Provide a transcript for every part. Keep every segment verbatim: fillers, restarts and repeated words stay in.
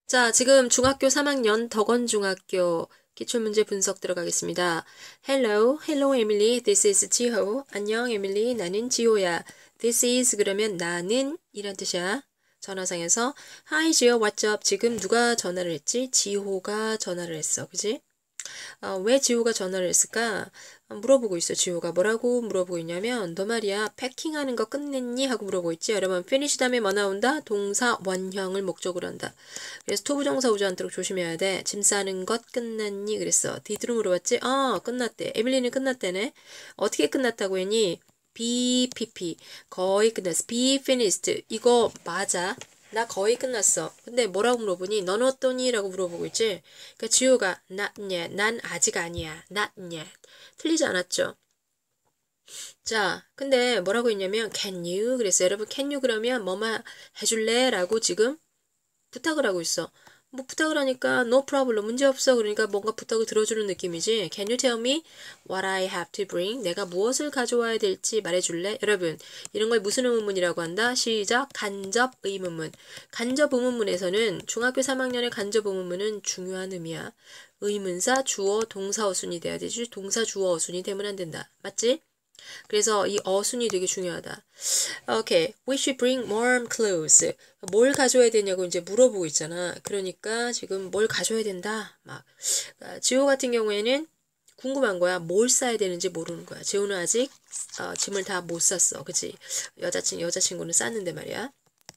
자, 지금 중학교 삼 학년 덕원중학교 기출문제 분석 들어가겠습니다. Hello, hello Emily. This is 지호. 안녕 에밀리. 나는 지호야. This is 그러면 나는 이란 뜻이야. 전화상에서 Hi 지호, what's up? 지금 누가 전화를 했지? 지호가 전화를 했어. 그지? 어, 왜 지호가 전화를 했을까? 어, 물어보고 있어. 지호가 뭐라고 물어보고 있냐면 너 말이야 패킹하는 거 끝냈니? 하고 물어보고 있지. 여러분 finish 다음에 뭐 나온다? 동사 원형을 목적으로 한다. 그래서 투부정사 오지 않도록 조심해야 돼. 짐 싸는 것 끝났니? 그랬어. 디드로 물어봤지? 어 끝났대. 에밀리는 끝났대네. 어떻게 끝났다고 했니? be pp 거의 끝났어. be finished 이거 맞아. 나 거의 끝났어. 근데 뭐라고 물어보니? 넌 어떠니? 라고 물어보고 있지? 그러니까 지호가 not yet. 난 아직 아니야. not yet. 틀리지 않았죠? 자, 근데 뭐라고 했냐면 can you? 그랬어. 여러분 can you 그러면 뭐만 해줄래? 라고 지금 부탁을 하고 있어. 뭐 부탁을 하니까 no problem 문제 없어. 그러니까 뭔가 부탁을 들어주는 느낌이지. Can you tell me what I have to bring? 내가 무엇을 가져와야 될지 말해줄래? 여러분 이런 걸 무슨 의문문이라고 한다? 시작. 간접 의문문. 간접 의문문에서는 중학교 삼 학년의 간접 의문문은 중요한 의미야. 의문사, 주어, 동사, 어순이 돼야 되지. 동사, 주어, 어순이 되면 안 된다. 맞지? 그래서 이 어순이 되게 중요하다. 오케이. We should bring warm clothes. 뭘 가져야 되냐고 이제 물어보고 있잖아. 그러니까 지금 뭘 가져야 된다. 막. 지호 같은 경우에는 궁금한 거야. 뭘 싸야 되는지 모르는 거야. 지호는 아직 어, 짐을 다 못 쌌어. 그치? 여자친, 여자친구는 쌌는데 말이야.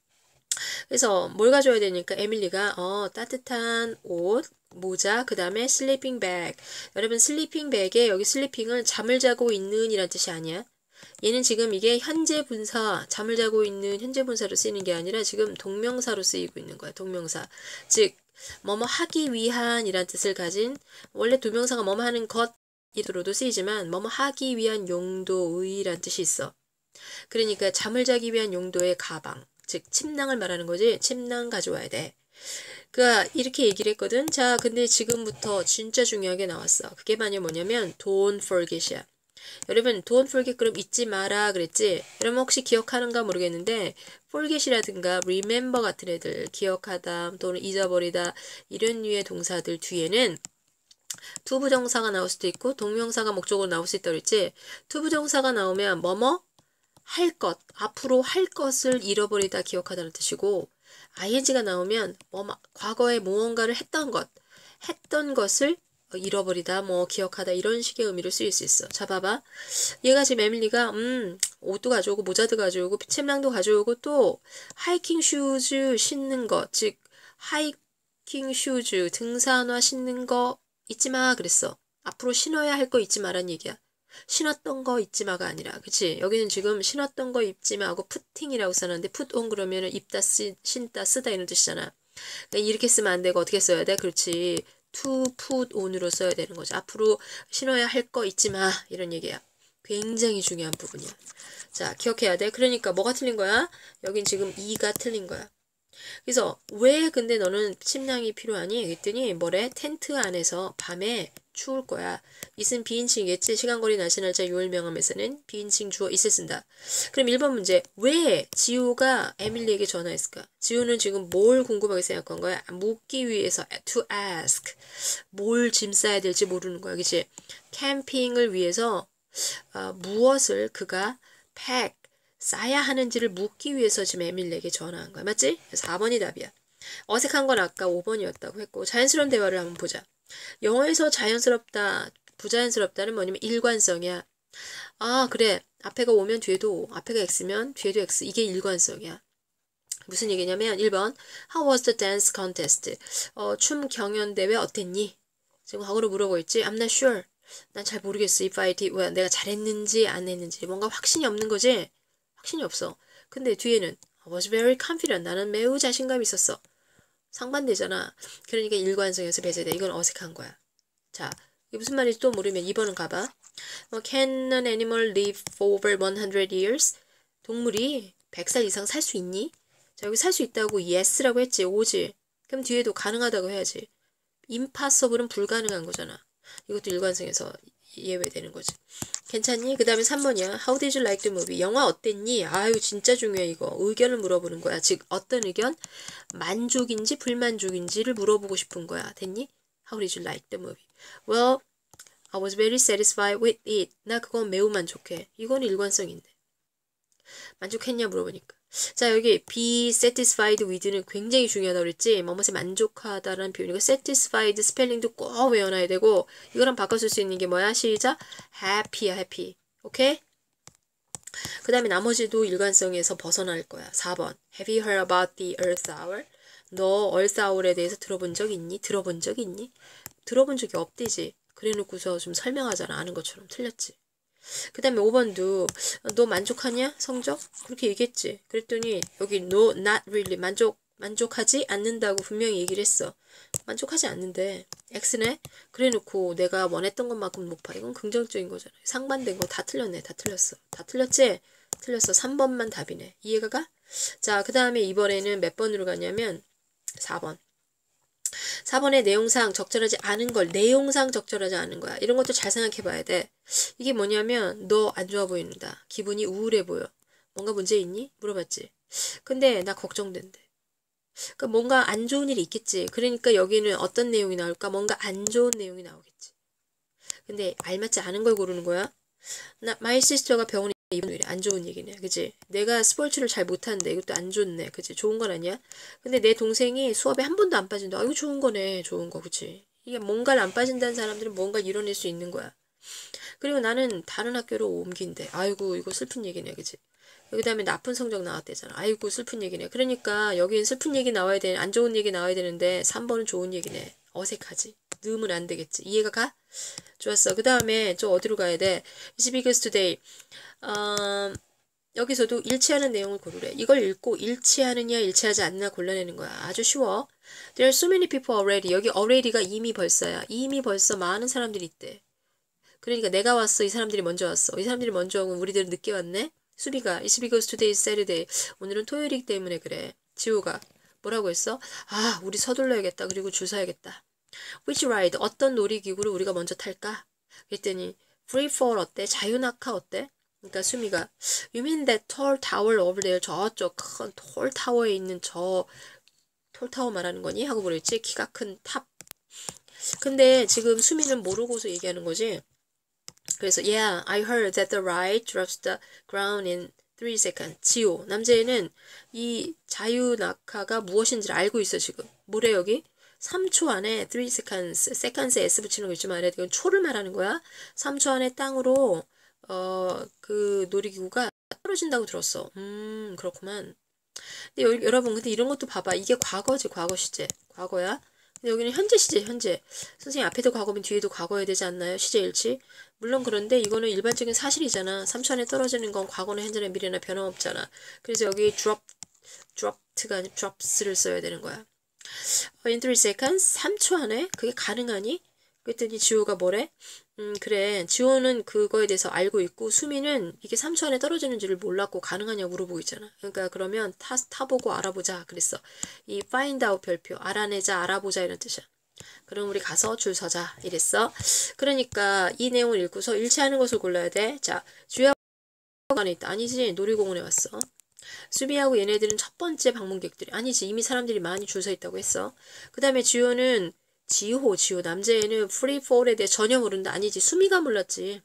그래서 뭘 가져야 되니까 에밀리가 어 따뜻한 옷, 모자, 그 다음에 슬리핑 백. 여러분 슬리핑 백에 여기 슬리핑은 잠을 자고 있는 이란 뜻이 아니야. 얘는 지금 이게 현재 분사, 잠을 자고 있는 현재 분사로 쓰이는 게 아니라 지금 동명사로 쓰이고 있는 거야. 동명사. 즉 뭐뭐 하기 위한 이란 뜻을 가진 원래 동명사가 뭐뭐 하는 것이로도 쓰이지만 뭐뭐 하기 위한 용도의란 뜻이 있어. 그러니까 잠을 자기 위한 용도의 가방. 즉 침낭을 말하는 거지. 침낭 가져와야 돼. 그가 이렇게 얘기를 했거든. 자, 근데 지금부터 진짜 중요하게 나왔어. 그게 만약 뭐냐면 don't forget이야. 여러분 don't forget 그럼 잊지 마라 그랬지? 여러분 혹시 기억하는가 모르겠는데 forget이라든가 remember 같은 애들 기억하다 또는 잊어버리다 이런 류의 동사들 뒤에는 투부정사가 나올 수도 있고 동명사가 목적으로 나올 수 있다 그랬지? 투부정사가 나오면 뭐뭐 할 것, 앞으로 할 것을 잃어버리다 기억하다는 뜻이고 아이엔지가 나오면 뭐 과거에 무언가를 했던 것, 했던 것을 잃어버리다, 뭐 기억하다 이런 식의 의미로 쓰일 수 있어. 자 봐봐. 얘가 지금 에밀리가 음 옷도 가져오고 모자도 가져오고 침낭도 가져오고 또 하이킹 슈즈 신는 것, 즉 하이킹 슈즈 등산화 신는 거 잊지 마 그랬어. 앞으로 신어야 할 거 잊지 마란 얘기야. 신었던 거 잊지 마가 아니라 그치 여기는 지금 신었던 거 입지 마하고 푸팅이라고 써놨는데 풋온 그러면은 입다 쓰, 신다 쓰다 이런 뜻이잖아. 그러니까 이렇게 쓰면 안 되고 어떻게 써야 돼? 그렇지 to put on으로 써야 되는 거지. 앞으로 신어야 할 거 잊지 마 이런 얘기야. 굉장히 중요한 부분이야. 자 기억해야 돼. 그러니까 뭐가 틀린 거야? 여긴 지금 이가 틀린 거야. 그래서 왜 근데 너는 침낭이 필요하니? 그랬더니 뭐래? 텐트 안에서 밤에 추울 거야. 있은 비인칭이겠지. 시간거리 날씨 날짜 요일 명함에서는 비인칭 주어 있을 쓴다. 그럼 일 번 문제. 왜 지호가 에밀리에게 전화했을까? 지호는 지금 뭘 궁금하게 생각한 거야? 묻기 위해서 to ask. 뭘 짐 싸야 될지 모르는 거야. 그치? 캠핑을 위해서 어, 무엇을 그가 pack 싸야 하는지를 묻기 위해서 지금 에밀리에게 전화한 거야. 맞지? 사 번이 답이야. 어색한 건 아까 오 번이었다고 했고 자연스러운 대화를 한번 보자. 영어에서 자연스럽다, 부자연스럽다는 뭐냐면 일관성이야. 아 그래. 앞에가 오면 뒤에도 앞에가 X면 뒤에도 X. 이게 일관성이야. 무슨 얘기냐면 일 번 How was the dance contest? 어, 춤 경연대회 어땠니? 지금 과거로 물어보고 있지. I'm not sure. 난 잘 모르겠어. If I did well. 내가 잘했는지 안 했는지. 뭔가 확신이 없는 거지? 확신이 없어. 근데 뒤에는 I was very confident. 나는 매우 자신감이 있었어. 상반되잖아. 그러니까 일관성에서 배제돼. 이건 어색한 거야. 자, 이게 무슨 말인지 또 모르면 이 번은 가봐. 어, Can an animal live for over one hundred years? 동물이 백 살 이상 살 수 있니? 자, 여기 살 수 있다고 yes라고 했지. 오지. 그럼 뒤에도 가능하다고 해야지. impossible은 불가능한 거잖아. 이것도 일관성에서 예외되는 거지. 괜찮니? 그 다음에 삼 번이야. How did you like the movie? 영화 어땠니? 아유 진짜 중요해 이거. 의견을 물어보는 거야. 즉 어떤 의견? 만족인지 불만족인지를 물어보고 싶은 거야. 됐니? How did you like the movie? Well, I was very satisfied with it. 나 그건 매우 만족해. 이건 일관성인데. 만족했냐 물어보니까. 자 여기 be satisfied with는 굉장히 중요하다고 그랬지. 뭐뭐에 만족하다라는 표현이고 satisfied 스펠링도 꼭 외워놔야 되고 이거랑 바꿔줄 수 있는 게 뭐야? 시작. happy야 happy. 오케이? 그 다음에 나머지도 일관성에서 벗어날 거야. 사 번. Have you heard about the Earth Hour? 너 Earth Hour에 대해서 들어본 적 있니? 들어본 적 있니? 들어본 적이 없대지. 그래 놓고서 좀 설명하잖아. 아는 것처럼. 틀렸지. 그 다음에 오 번도 너 만족하냐? 성적? 그렇게 얘기했지. 그랬더니 여기 no, not really. 만족, 만족하지 않는다고 분명히 얘기를 했어. 만족하지 않는데 X네? 그래 놓고 내가 원했던 것만큼 높아. 이건 긍정적인 거잖아. 상반된 거 다 틀렸네. 다 틀렸어. 다 틀렸지? 틀렸어. 삼 번만 답이네. 이해가 가? 자, 그 다음에 이번에는 몇 번으로 가냐면 사 번. 사 번의 내용상 적절하지 않은 걸 내용상 적절하지 않은 거야. 이런 것도 잘 생각해 봐야 돼. 이게 뭐냐면 너 안 좋아 보인다. 기분이 우울해 보여. 뭔가 문제 있니? 물어봤지. 근데 나 걱정된대. 그러니까 뭔가 안 좋은 일이 있겠지. 그러니까 여기는 어떤 내용이 나올까? 뭔가 안 좋은 내용이 나오겠지. 근데 알맞지 않은 걸 고르는 거야. 나 마이 시스터가 병원에 이번 일에 안 좋은 얘기네. 그지? 내가 스포츠를 잘 못하는데 이것도 안 좋네. 그지? 좋은 건 아니야? 근데 내 동생이 수업에 한 번도 안 빠진다. 아, 이거 좋은 거네. 좋은 거. 그치? 이게 뭔가를 안 빠진다는 사람들은 뭔가를 이뤄낼 수 있는 거야. 그리고 나는 다른 학교로 옮긴대. 아이고 이거 슬픈 얘기네. 그지? 그 다음에 나쁜 성적 나왔대잖아. 아이고 슬픈 얘기네. 그러니까 여기는 슬픈 얘기 나와야 돼. 안 좋은 얘기 나와야 되는데 삼 번은 좋은 얘기네. 어색하지? 넣으면 안 되겠지. 이해가 가? 좋았어. 그 다음에 저 어디로 가야 돼? It's because today. 어, 여기서도 일치하는 내용을 고르래. 이걸 읽고 일치하느냐 일치하지 않나 골라내는 거야. 아주 쉬워. There are so many people already. 여기 already가 이미 벌써야. 이미 벌써 많은 사람들이 있대. 그러니까 내가 왔어. 이 사람들이 먼저 왔어. 이 사람들이 먼저 오고 우리들은 늦게 왔네. 수비가 It's because today is Saturday. 오늘은 토요일이기 때문에 그래. 지호가 뭐라고 했어? 아 우리 서둘러야겠다. 그리고 줄 서야겠다. Which ride? 어떤 놀이기구를 우리가 먼저 탈까? 그랬더니 free fall 어때? 자유낙하 어때? 그러니까 수미가 You mean that tall tower over there? 저쪽 큰 tall tower에 있는 저 tall tower 말하는 거니? 하고 그랬지? 키가 큰 탑. 근데 지금 수미는 모르고서 얘기하는 거지. 그래서 Yeah, I heard that the ride drops the ground in three seconds. 지호, 남자애는 이 자유낙하가 무엇인지를 알고 있어 지금. 뭐래 여기? 삼 초 안에 three seconds, seconds에 s 붙이는 거 있지 말아야 돼. 이건 초를 말하는 거야. 삼 초 안에 땅으로 어, 그 놀이기구가 떨어진다고 들었어. 음, 그렇구만. 근데 여, 여러분, 근데 이런 것도 봐봐. 이게 과거지, 과거 시제. 과거야. 근데 여기는 현재 시제, 현재. 선생님 앞에도 과거면 뒤에도 과거여야 되지 않나요? 시제 일치? 물론 그런데 이거는 일반적인 사실이잖아. 삼 초 안에 떨어지는 건 과거나 현재나 미래나 변함없잖아. 그래서 여기 drop, dropped가 아니라 drops를 써야 되는 거야. in three seconds? 삼 초 안에? 그게 가능하니? 그랬더니 지호가 뭐래? 음 그래 지호는 그거에 대해서 알고 있고 수미는 이게 삼 초 안에 떨어지는지를 몰랐고 가능하냐고 물어보고 있잖아. 그러니까 그러면 타, 타보고 알아보자 그랬어. 이 find out 별표 알아내자 알아보자 이런 뜻이야. 그럼 우리 가서 줄 서자 이랬어. 그러니까 이 내용을 읽고서 일치하는 것을 골라야 돼. 자 주야가 안에 있다. 아니지 놀이공원에 왔어. 수비하고 얘네들은 첫 번째 방문객들이 아니지 이미 사람들이 많이 줄 서 있다고 했어. 그 다음에 지호는 지호 지호 남자애는 프리폴에 대해 전혀 모른다. 아니지 수미가 몰랐지.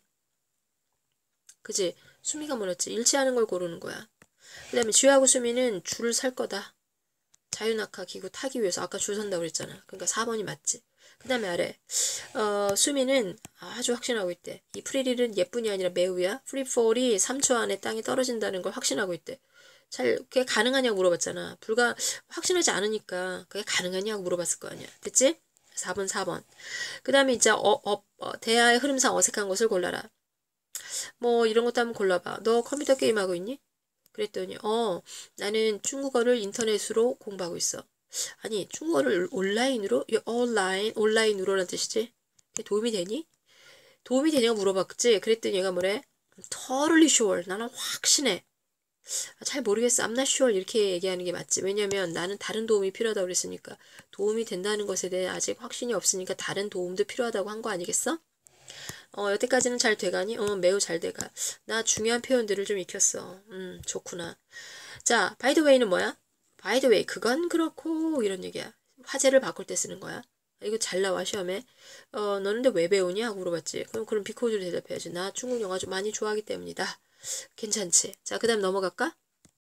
그지 수미가 몰랐지. 일치하는 걸 고르는 거야. 그 다음에 지호하고 수미는 줄을 살 거다. 자유낙하 기구 타기 위해서 아까 줄 선다고 그랬잖아. 그러니까 사 번이 맞지. 그 다음에 아래 어, 수미는 아주 확신하고 있대. 이 프리릴은 예뿐이 아니라 매우야. 프리폴이 삼 초 안에 땅에 떨어진다는 걸 확신하고 있대. 잘 그게 가능하냐고 물어봤잖아. 불가 확신하지 않으니까 그게 가능하냐고 물어봤을 거 아니야. 됐지? 사 번 사 번. 그 다음에 이제 어, 어, 어, 대화의 흐름상 어색한 것을 골라라. 뭐 이런 것도 한번 골라봐. 너 컴퓨터 게임하고 있니? 그랬더니 어 나는 중국어를 인터넷으로 공부하고 있어. 아니 중국어를 온라인으로? 온라인 온라인으로라는 뜻이지? 그게 도움이 되니? 도움이 되냐고 물어봤지? 그랬더니 얘가 뭐래? Totally sure. 나는 확신해. 잘 모르겠어. I'm not sure. 이렇게 얘기하는 게 맞지. 왜냐면 나는 다른 도움이 필요하다고 그랬으니까. 도움이 된다는 것에 대해 아직 확신이 없으니까 다른 도움도 필요하다고 한 거 아니겠어? 어, 여태까지는 잘 돼가니? 어, 매우 잘 돼가. 나 중요한 표현들을 좀 익혔어. 음, 좋구나. 자, by the way는 뭐야? by the way, 그건 그렇고, 이런 얘기야. 화제를 바꿀 때 쓰는 거야. 이거 잘 나와, 시험에. 어, 너는 근데 왜 배우냐? 하고 물어봤지. 그럼, 그럼 비코즈로 대답해야지. 나 중국 영화 좀 많이 좋아하기 때문이다. 괜찮지? 자, 그 다음 넘어갈까?